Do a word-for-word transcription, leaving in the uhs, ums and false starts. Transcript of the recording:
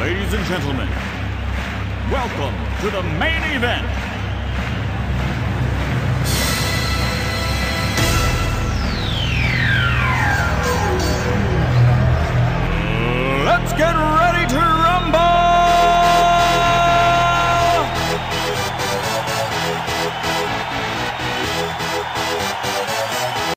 Ladies and gentlemen, welcome to the main event.